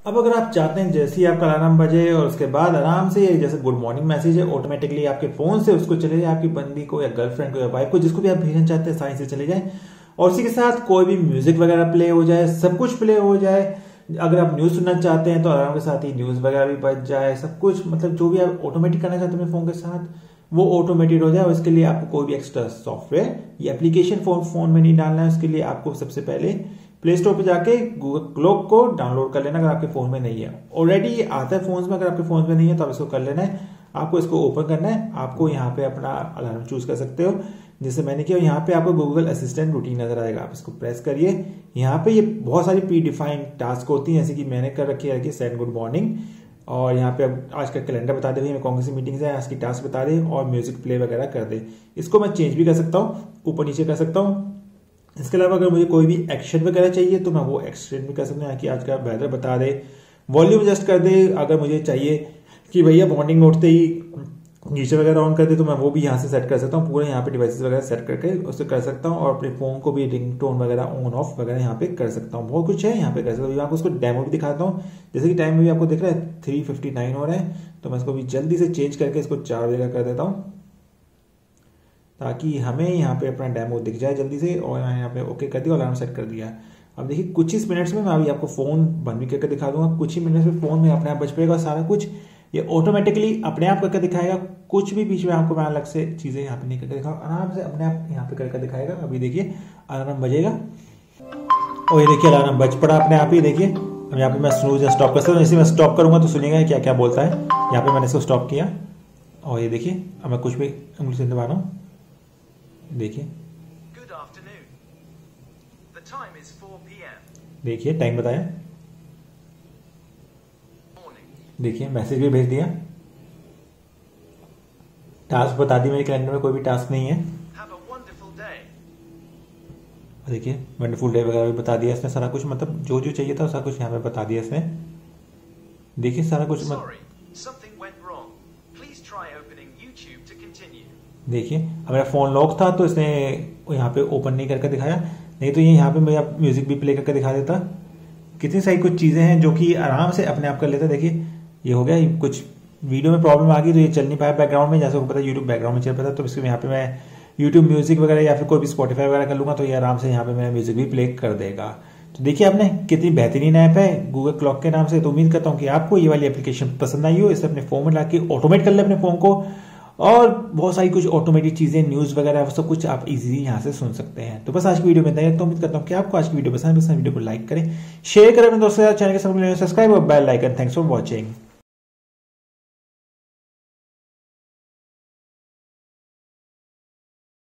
अब अगर आप चाहते हैं जैसे ही आपका अलार्म बजे और उसके बाद आराम से जैसे गुड मॉर्निंग मैसेज है ऑटोमेटिकली आपके फोन से उसको चले जाए, आपकी बंदी को या गर्लफ्रेंड को या वाइफ को जिसको भी आप भेजना चाहते हैं साइन से चले जाए, और उसी के साथ कोई भी म्यूजिक वगैरह प्ले हो जाए, सब कुछ प्ले हो जाए। अगर आप न्यूज सुनना चाहते हैं तो अलार्म के साथ ही न्यूज वगैरह भी बज जाए, सब कुछ मतलब जो भी आप ऑटोमेटिक करना चाहते हैं अपने फोन के साथ वो ऑटोमेटेड हो जाए। और इसके लिए आपको कोई भी एक्स्ट्रा सॉफ्टवेयर या एप्लीकेशन फोन में नहीं डालना है। उसके लिए आपको सबसे पहले प्ले स्टोर पे जाके गूगल क्लॉक को डाउनलोड कर लेना अगर आपके फोन में नहीं है। ऑलरेडी आता है फोन में, अगर आपके फोन में नहीं है तो आप इसको कर लेना है। आपको इसको ओपन करना है, आपको यहाँ पे अपना अलार्म चूज कर सकते हो जैसे मैंने किया। यहाँ पे आपको गूगल असिस्टेंट रूटीन नजर आएगा, आप इसको प्रेस करिए। यहाँ पे ये बहुत सारी प्री डिफाइंड टास्क होती हैं, जैसे कि मैंने कर रखी है सेंड गुड मॉर्निंग, और यहाँ पे अब आज का कैलेंडर बता दे, मैं कौन सी मीटिंग्स है, आज की टास्क बता दे और म्यूजिक प्ले वगैरह कर दे। इसको मैं चेंज भी कर सकता हूँ, ऊपर नीचे कर सकता हूँ। इसके अलावा अगर मुझे कोई भी एक्शन वगैरह चाहिए तो मैं वो एक्शन भी कर सकता हूँ, कि आज का वेदर बता दे, वॉल्यूम एडजस्ट कर दे। अगर मुझे चाहिए कि भैया मॉर्निंग में उठते ही नीचे वगैरह ऑन कर दे तो मैं वो भी यहाँ से सेट कर सकता हूँ। पूरे यहाँ पे डिवाइसेस वगैरह सेट करके उससे कर सकता हूँ, और अपने फोन को भी रिंगटोन वगैरह ऑन ऑफ वगैरह यहाँ पे कर सकता हूँ। बहुत कुछ है यहाँ पे कर सकता हूँ। मैं आपको उसको डेमो भी दिखाता हूँ। जैसे कि टाइम में भी आपको दिख रहा है 3:59 हो रहा है, तो मैं इसको भी जल्दी से चेंज करके इसको 4 बजे का कर देता हूँ, ताकि हमें यहाँ पे अपना डेमो दिख जाए जल्दी से। और यहाँ पे ओके कर दिया, अलार्म सेट कर दिया। अब देखिए कुछ ही मिनट्स में मैं अभी आपको फोन बंद भी करके दिखा दूंगा। कुछ ही मिनट्स में फोन में अपने आप बज पाएगा सारा कुछ, ये ऑटोमेटिकली अपने आप करके दिखाएगा। कुछ भी बीच में आपको मैं अलग से चीजें यहाँ पे नहीं करके दिखाऊंगा, आराम से अपने आप यहाँ पे करके दिखाएगा। अभी देखिए अलार्म बजेगा और ये देखिए अलार्म बज पड़ा अपने आप ही। देखिए अब यहाँ पे मैं स्नूज या स्टॉप कर सकता हूँ। जैसे मैं स्टॉप करूंगा तो सुनिएगा क्या क्या बोलता है। यहाँ पे मैंने इसको स्टॉप किया और ये देखिए अब मैं कुछ भी उंगली से दबा रहा हूँ। देखिए देखिए टाइम बताया, देखिए मैसेज भी भेज दिया, टास्क बता दी मेरे कैलेंडर में कोई भी टास्क नहीं है। देखिए वंडरफुल डे वगैरह भी बता दिया इसने सारा कुछ, मतलब जो जो चाहिए था सारा कुछ यहाँ पे बता दिया इसने। देखिए सारा कुछ देखिए अब मेरा फोन लॉक था तो इसने यहाँ पे ओपन नहीं करके दिखाया, नहीं तो ये यहाँ पे मैं म्यूजिक भी प्ले करके दिखा देता। कितनी सारी कुछ चीजें हैं जो कि आराम से अपने आप कर लेता। देखिए ये हो गया, कुछ वीडियो में प्रॉब्लम आ गई तो ये चल नहीं पाया बैकग्राउंड में, जैसे को पता यूट्यूब बैकग्राउंड में चल पाता, तो इसके यहाँ पे मैं यूट्यूब म्यूजिक वगैरह या फिर कोई भी स्पॉटिफाई वगैरह कर लूंगा तो ये आराम से यहाँ पे मेरा म्यूजिक भी प्ले कर देगा। तो देखिए आपने कितनी बेहतरीन ऐप है गूगल क्लॉक के नाम से। तो उम्मीद करता हूँ कि आपको ये वाली एप्लीकेशन पसंद आई हो। इसे अपने फोन में लाके ऑटोमेट कर ले अपने फोन को, और बहुत सारी कुछ ऑटोमेटिक चीजें न्यूज वगैरह सब कुछ आप इजीली यहाँ से सुन सकते हैं। तो बस आज की वीडियो में इतना। तो उम्मीद करता हूँ कि आपको आज की वीडियो पसंद है। वीडियो को लाइक करें, शेयर करें अपने दोस्तों के साथ, चैनल के सब्सक्राइब और bell icon. Thanks for watching.